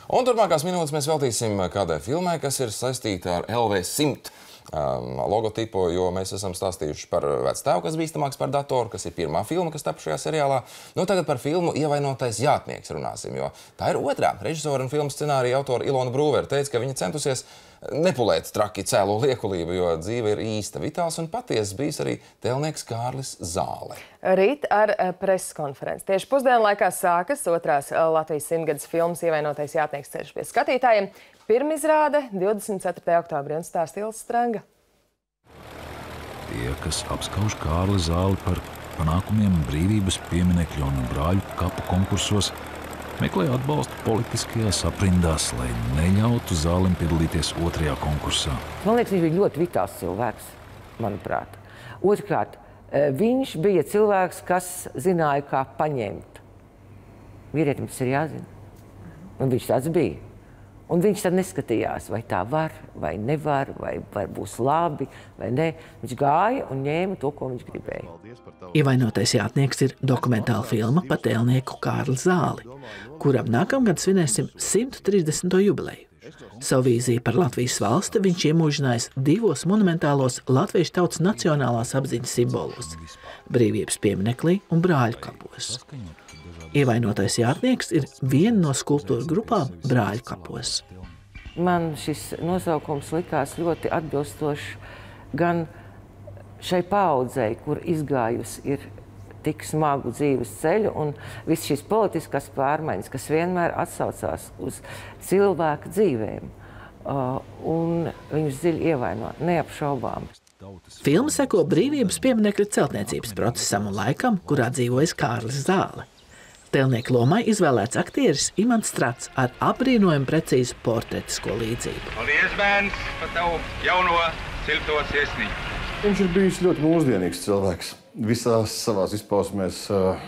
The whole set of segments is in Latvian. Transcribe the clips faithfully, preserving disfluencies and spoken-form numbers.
Un turpmākās minūtes mēs veltīsim kādai filmai, kas ir saistīta ar L V simt um, logotipu, jo mēs esam stāstījuši par vectēvu, kas bīstamāks par datoru, kas ir pirmā filma, kas tapa šajā seriālā. Nu, tagad par filmu Ievainotais jātnieks runāsim, jo tā ir otrā. Režisora un filmu scenārija autora Ilona Brūvere teica, ka viņa centusies nepulēt traki cēlo liekulību, jo dzīve ir īsta, vitāls un patiesas bijis arī tēlnieks Kārlis Zāle. Rīt ar preses konferenci. Tieši pusdienu laikā sākas otrās Latvijas simtgades filmas Ievainotais jātnieks ceļš pie skatītājiem. Pirmizrāde divdesmit ceturtajā oktobrī un stāsta Ilze Strenga. Tie, kas apskauž Kārli Zāli par panākumiem brīvības pieminekļu un brāļu kapu konkursos, meklē atbalstu politiskajās aprindās, lai neļautu Zālim piedalīties otrajā konkursā. Man liekas, viņš bija ļoti vitāls cilvēks, manuprāt. Otrkārt, viņš bija cilvēks, kas zināja, kā paņemt. Vīrietim tas ir jāzina. Un viņš tāds bija. Un viņš tad neskatījās, vai tā var, vai nevar, vai, vai būs labi, vai ne. Viņš gāja un ņēma to, ko viņš gribēja. Ievainotais jātnieks ir dokumentāla filma par tēlnieku Kārli Zāli, kuram nākamgad svinēsim simt trīsdesmito jubileju. Savu vīziju par Latvijas valsti viņš iemūžinājis divos monumentālos latviešu tautas nacionālās apziņas simbolos – Brīvības pieminekli un Brāļu kapos. Ievainotais jātnieks ir viena no skulptūru grupām Brāļu kapos. Man šis nosaukums likās ļoti atbilstošs gan šai paaudzei, kur izgājusi ir tik smagu dzīves ceļu un viss šīs politiskās pārmaiņas, kas vienmēr atsaucās uz cilvēku dzīvēm. Un viņus dziļi ievainot, neapšaubām. Filma seko Brīvības pieminekļa celtniecības procesam un laikam, kurā dzīvojas Kārlis Zāle. Tēlnieka lomai izvēlēts aktieris Imants Strats ar apbrīnojumu precīzu portretisko līdzību. Paldies, bērns, par tavu jauno silto sirsniņu. Viņš ir bijis ļoti mūsdienīgs cilvēks. Visās savās izpausmēs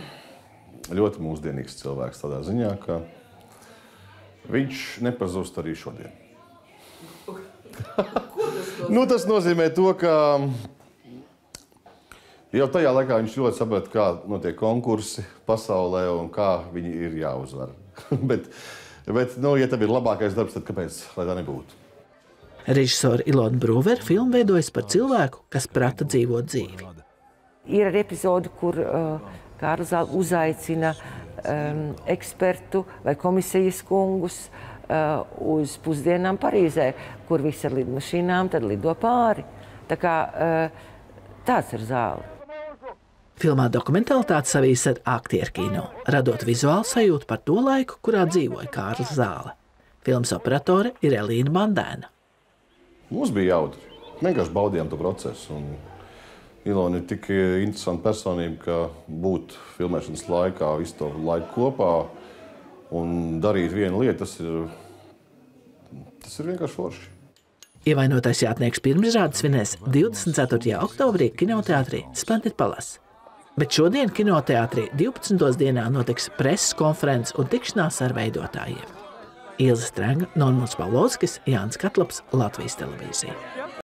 ļoti mūsdienīgs cilvēks tādā ziņā, ka viņš nepazūst arī šodien. Nu, tas nozīmē to, ka jau tajā laikā viņš ļoti saprata, kā notiek konkursi pasaulē un kā viņi ir jāuzvar. bet, bet nu, ja tev ir labākais darbs, tad kāpēc, lai tā nebūtu? Režisora Ilona Brūvere filmu veidojas par cilvēku, kas prata dzīvot dzīvi. Ir arī epizode, kur uh, Kārlis Zāle uzaicina um, ekspertu vai komisijas kungus uh, uz pusdienām Parīzē, kur visi ar lidmašīnām tad lido pāri. Tā kā uh, tāds ir Zāle. Filmā dokumentalitāte savijas ar aktieru kino, radot vizuālu sajūtu par to laiku, kurā dzīvoja Kārlis Zāle. Filmas operatore ir Elīna Bandēna. Mums bija jautri. Vienkārši baudījām to procesu. Un Ilona ir tik interesanta personība, ka būt filmēšanas laikā visu to laiku kopā un darīt vienu lietu, tas ir, tas ir vienkārši forši. Ievainotais jātnieks pirmizrāde svinēs divdesmit ceturtajā oktobrī kinoteātrī Splendid Palace. Bet šodien kinoteātrī divpadsmitajā dienā notiks preses konferences un tikšanās ar veidotājiem. Ilze Strenga, Normons Pavlovskis, Jānis Katlaps, Latvijas televīzija.